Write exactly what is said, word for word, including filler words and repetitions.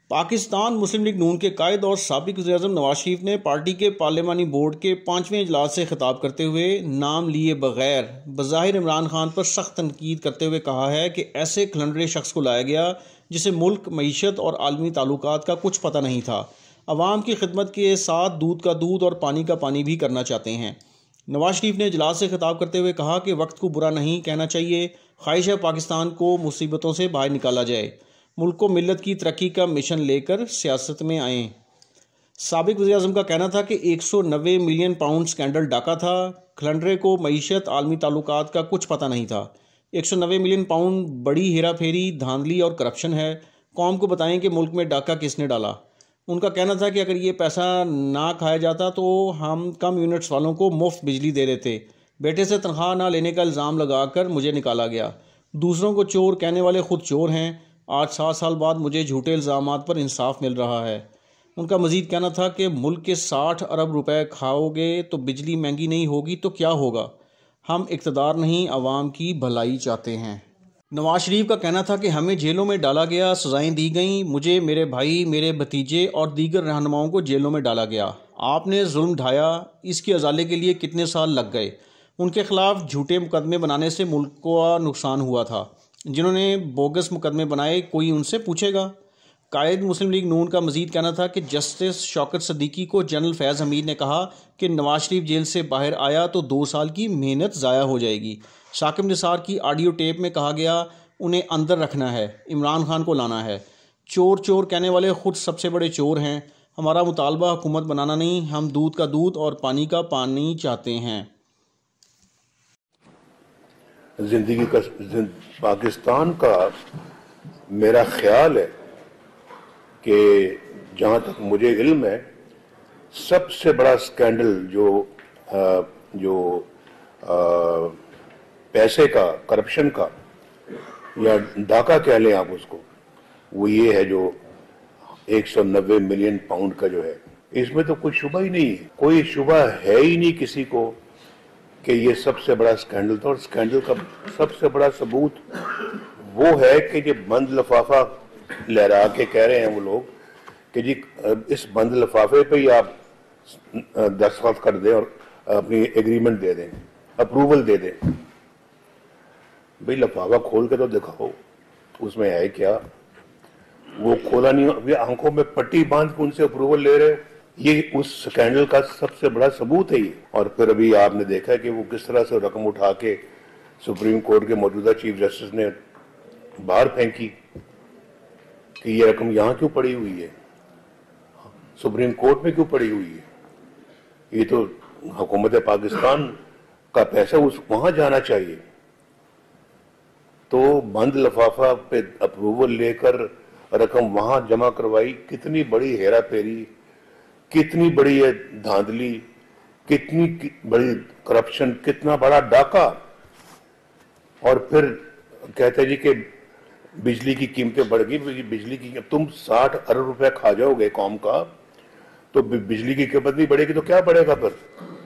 पाकिस्तान मुस्लिम league नून के कायद और साबिक वज़ीर-ए-आज़म नवाज शरीफ ने पार्टी के पार्लिमानी बोर्ड के पाँचवें इजलास से खिताब करते हुए नाम लिए बगैर बज़ाहिर इमरान खान पर सख्त तनकीद करते हुए कहा है कि ऐसे खलंडरे शख्स को लाया गया जिसे मुल्क, मईशत और आलमी ताल्लुकात का कुछ पता नहीं था। अवाम की खिदमत के साथ दूध का दूध और पानी का पानी भी करना चाहते हैं। नवाज शरीफ ने इजलास से खिताब करते हुए कहा कि वक्त को बुरा नहीं कहना चाहिए। ख्वाहिश है पाकिस्तान को मुसीबतों से बाहर निकाला जाए। मुल्क को मिल्लत की तरक्की का मिशन लेकर सियासत में आएँ। साबिक वज़ीर-ए-आज़म का कहना था कि एक सौ नब्बे मिलियन पाउंड स्कैंडल डाका था। खलंडरे को मईशत, आलमी ताल्लुकात का कुछ पता नहीं था। एक सौ नब्बे मिलियन पाउंड बड़ी हेरा फेरी, धांधली और करप्शन है। कौम को बताएं कि मुल्क में डाका किसने डाला। उनका कहना था कि अगर ये पैसा ना खाया जाता तो हम कम यूनिट्स वालों को मुफ्त बिजली दे देते। बेटे से तनख्वाह ना लेने का इल्ज़ाम लगाकर मुझे निकाला गया। दूसरों को चोर कहने वाले खुद चोर हैं। आज सात साल बाद मुझे झूठे इल्ज़ामात पर इंसाफ मिल रहा है। उनका मज़ीद कहना था कि मुल्क के साठ अरब रुपए खाओगे तो बिजली महंगी नहीं होगी तो क्या होगा। हम इक़्तिदार नहीं, आवाम की भलाई चाहते हैं। नवाज शरीफ का कहना था कि हमें जेलों में डाला गया, सज़ाएं दी गईं। मुझे, मेरे भाई, मेरे भतीजे और दीगर रहनुमाओं को जेलों में डाला गया। आपने जुल्म ढाया, इसके अजाले के लिए कितने साल लग गए। उनके खिलाफ झूठे मुकदमे बनाने से मुल्क को नुकसान हुआ था। जिन्होंने बोगस मुकदमे बनाए, कोई उनसे पूछेगा। कायद मुस्लिम लीग नून का मज़ीद कहना था कि जस्टिस शौकत सदीकी को जनरल फैज़ हमीद ने कहा कि नवाज शरीफ जेल से बाहर आया तो दो साल की मेहनत ज़ाया हो जाएगी। साकिब निसार की ऑडियो टेप में कहा गया उन्हें अंदर रखना है, इमरान खान को लाना है। चोर चोर कहने वाले खुद सबसे बड़े चोर हैं। हमारा मुतालबा हुकूमत बनाना नहीं, हम दूध का दूध और पानी का पानी चाहते हैं। जिंदगी का पाकिस्तान का मेरा ख्याल है कि जहाँ तक मुझे इल्म है, सबसे बड़ा स्कैंडल जो आ, जो आ, पैसे का, करप्शन का या डाका कह लें आप उसको, वो ये है जो एक सौ नब्बे मिलियन पाउंड का जो है। इसमें तो कोई शुबा ही नहीं है, कोई शुबा है ही नहीं किसी को कि ये सबसे बड़ा स्कैंडल था। और स्कैंडल का सबसे बड़ा सबूत वो है कि ये बंद लिफाफा लहरा के कह रहे हैं वो लोग कि जी इस बंद लिफाफे पे ही आप दस्तखत कर दें और अपनी एग्रीमेंट दे दें, अप्रूवल दे दें। भाई लिफाफा खोल के तो दिखाओ उसमें है क्या। वो खोला नहीं, अभी आंखों में पट्टी बांध के उनसे अप्रूवल ले रहे हो। ये उस स्कैंडल का सबसे बड़ा सबूत है ये। और फिर अभी आपने देखा कि वो किस तरह से रकम उठा के सुप्रीम कोर्ट के मौजूदा चीफ जस्टिस ने बाहर फेंकी कि ये रकम यहाँ क्यों पड़ी हुई है, सुप्रीम कोर्ट में क्यों पड़ी हुई है। ये तो हुकूमत पाकिस्तान का पैसा उस वहां जाना चाहिए। तो बंद लिफाफा पे अप्रूवल लेकर रकम वहां जमा करवाई। कितनी बड़ी हेरा फेरी, कितनी बड़ी है धांधली, कितनी बड़ी करप्शन, कितना बड़ा डाका। और फिर कहते जी कि बिजली की कीमतें बढ़ गई। बिजली की तुम साठ अरब रुपए खा जाओगे कौम का, तो बिजली की कीमत नहीं बढ़ेगी तो क्या बढ़ेगा फिर।